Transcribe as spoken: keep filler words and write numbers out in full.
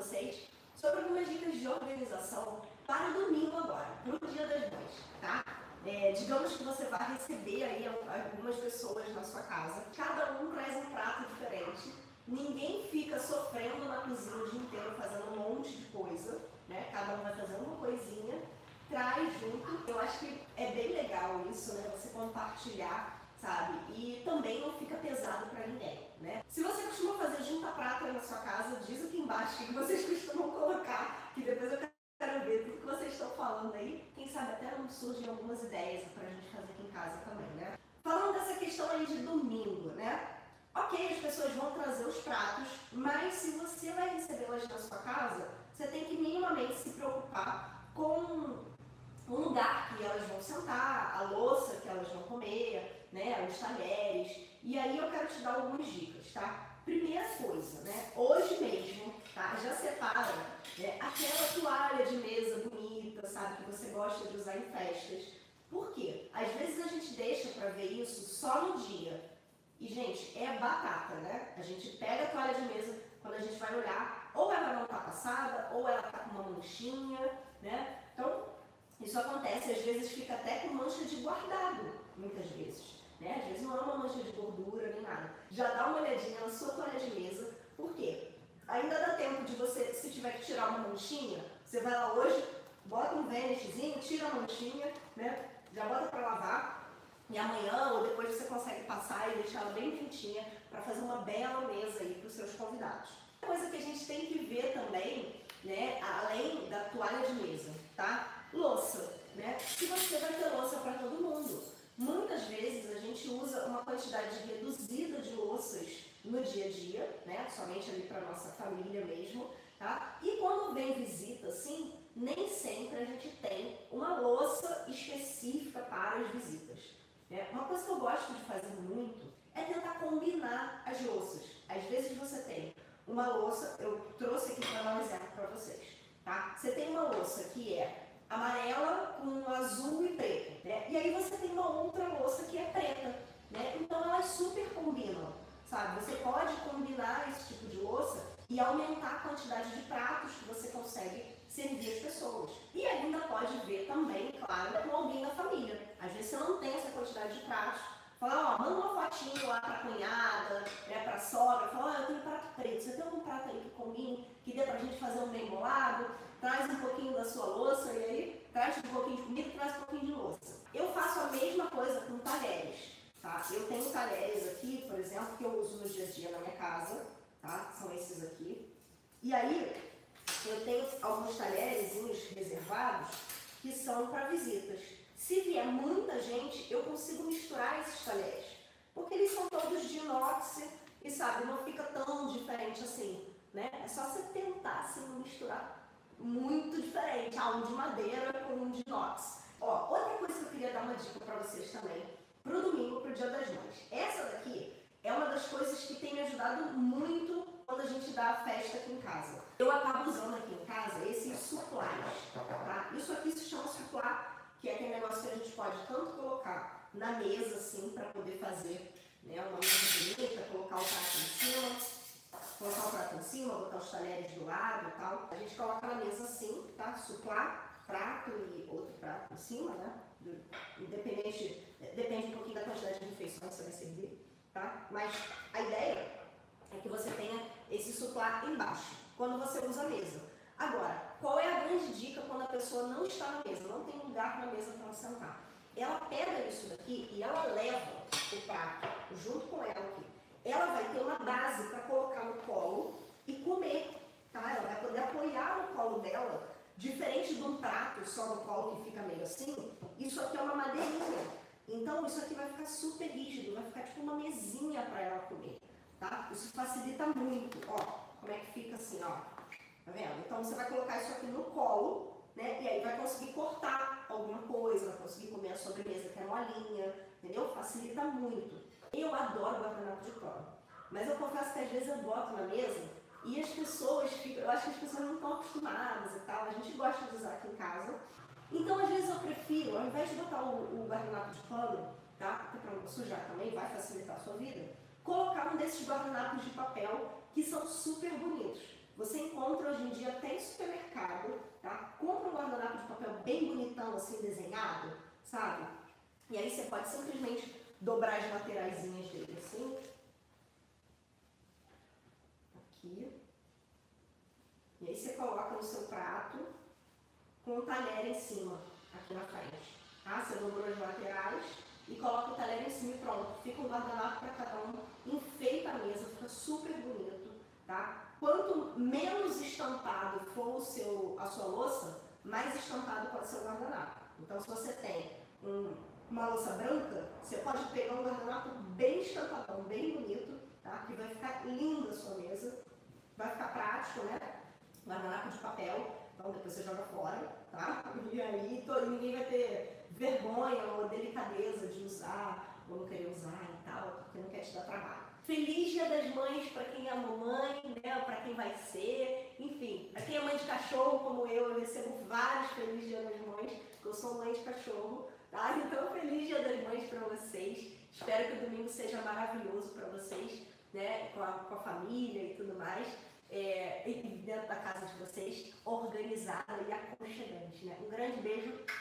vocês sobre algumas dicas de organização para o domingo agora, para o Dia das Mães, tá? É, digamos que você vai receber aí algumas pessoas na sua casa, cada um traz um prato diferente, ninguém fica sofrendo na cozinha o dia inteiro fazendo um monte de coisa, né? Cada um vai fazendo uma coisinha, traz junto. Eu acho que é bem legal isso, né? Você compartilhar, sabe? E também não fica pesado para ninguém, né? Se você costuma fazer junta-prato aí na sua casa, diz aqui embaixo o que vocês costumam colocar, que depois eu quero ver tudo que vocês estão falando aí. Quem sabe até não surgem algumas ideias pra gente fazer aqui em casa também, né? Falando dessa questão aí de domingo, né? Ok, as pessoas vão trazer os pratos, mas se você vai recebê-las na sua casa, você tem que minimamente se preocupar com o lugar que elas vão sentar, a louça que elas vão comer, né, os talheres. E aí eu quero te dar algumas dicas, tá? Primeira coisa, né, hoje mesmo, tá, já separa, né, aquela toalha de mesa bonita, sabe, que você gosta de usar em festas. Por quê? Às vezes a gente deixa pra ver isso só no dia. E, gente, é batata, né? A gente pega a toalha de mesa, quando a gente vai olhar, ou ela não tá passada, ou ela tá com uma manchinha, né? Então, isso acontece, às vezes fica até com mancha de guardado, muitas vezes, né? Às vezes não é uma mancha de gordura nem nada. Já dá uma olhadinha na sua toalha de mesa, por quê? Ainda dá tempo de você, se tiver que tirar uma manchinha, você vai lá hoje, bota um vanishzinho, tira a manchinha, né? Já bota pra lavar. E amanhã ou depois você consegue passar e deixar ela bem quentinha para fazer uma bela mesa aí para os seus convidados. Uma coisa que a gente tem que ver também, né, além da toalha de mesa, tá? Louça, né? Se você vai ter louça para todo mundo. Muitas vezes a gente usa uma quantidade reduzida de louças no dia a dia, né? Somente ali para nossa família mesmo, tá? E quando vem visita, assim, nem sempre a gente tem uma louça específica para as visitas. Uma coisa que eu gosto de fazer muito é tentar combinar as louças. Às vezes você tem uma louça, eu trouxe aqui para dar um exemplo para vocês, tá? Você tem uma louça que é amarela com azul e preto, né? E aí você tem uma outra louça que é preta, né? Então elas super combinam, sabe? Você pode combinar esse tipo de louça e aumentar a quantidade de pratos que você consegue servir as pessoas. E ainda pode ver também, claro, com alguém da família. Às vezes você não tem essa quantidade de pratos. Fala, ó, manda uma fotinho lá pra cunhada, né, pra sogra. Fala, ó, eu tenho prato preto. Você tem algum prato aí que combine, que dê pra gente fazer um bem bolado? Traz um pouquinho da sua louça e aí traz um pouquinho de comida e traz um pouquinho de louça. Eu faço a mesma coisa com talheres, tá? Eu tenho talheres aqui, por exemplo, que eu uso no dia a dia na minha casa, tá? São esses aqui. E aí, eu tenho alguns talherzinhos reservados que são para visitas. Se vier muita gente, eu consigo misturar esses talheres, porque eles são todos de inox e, sabe, não fica tão diferente assim, né? É só você tentar, assim, misturar muito diferente, ah, um de madeira com um de inox. Ó, outra coisa que eu queria dar uma dica para vocês também, pro domingo, pro Dia das Mães. Essa daqui é uma das coisas que tem me ajudado muito quando a gente dá a festa aqui em casa. Eu acabo usando aqui em casa esses suplás, tá? Isso aqui se chama suplá, que é aquele negócio que a gente pode tanto colocar na mesa, assim, para poder fazer, né, uma mesa bonita, colocar o prato em cima, colocar o prato em cima, botar os talheres do lado e tal. A gente coloca na mesa assim, tá? Suplá, prato e outro prato em cima, né? Independente, depende um pouquinho da quantidade de refeições que você vai servir, tá? Mas a ideia é que você tenha esse suplá embaixo, quando você usa a mesa. Agora, qual é a grande dica quando a pessoa não está na mesa, não tem lugar na mesa para ela sentar? Ela pega isso daqui e ela leva o prato junto com ela aqui. Ela vai ter uma base para colocar no colo e comer, tá? Ela vai poder apoiar no colo dela, diferente de um prato só no colo que fica meio assim. Isso aqui é uma madeirinha, então isso aqui vai ficar super rígido, vai ficar tipo uma mesinha para ela comer. Tá? Isso facilita muito, ó, como é que fica assim, ó, tá vendo? Então você vai colocar isso aqui no colo, né, e aí vai conseguir cortar alguma coisa, vai conseguir comer a sobremesa que é molinha, entendeu? Facilita muito. Eu adoro guardanapo de pano, mas eu confesso que às vezes eu boto na mesa e as pessoas ficam, eu acho que as pessoas não estão acostumadas e tal, a gente gosta de usar aqui em casa, então às vezes eu prefiro, ao invés de botar o, o guardanapo de pano, tá, porque para não sujar também vai facilitar a sua vida, colocar um desses guardanapos de papel que são super bonitos. Você encontra hoje em dia padrão, assim, desenhado, sabe? E aí você pode simplesmente dobrar as lateraisinhas dele assim. Aqui. E aí você coloca no seu prato com o talher em cima, aqui na frente. Tá? Você dobrou as laterais e coloca o talher em cima e pronto. Fica um guardanapo para cada um, enfeita a mesa, fica super bonito, tá? Quanto menos estampado for o seu, a sua louça, mais estampado pode ser o guardanapo. Então, se você tem um, uma louça branca, você pode pegar um guardanapo bem estampadão, bem bonito, tá? Que vai ficar linda a sua mesa, vai ficar prático, né? Guardanapo de papel, então depois você joga fora, tá? E aí todo, ninguém vai ter vergonha ou delicadeza de usar, ou não querer usar e tal, porque não quer te dar trabalho. Feliz Dia das Mães para quem é mamãe, né? Para quem vai ser, enfim, para quem é mãe de cachorro como eu, eu recebo vários Feliz Dia das Mães, porque eu sou mãe de cachorro, tá? Então, Feliz Dia das Mães para vocês. Espero que o domingo seja maravilhoso para vocês, né? Com a, com a família e tudo mais. É, e dentro da casa de vocês, organizada e aconchegante, né? Um grande beijo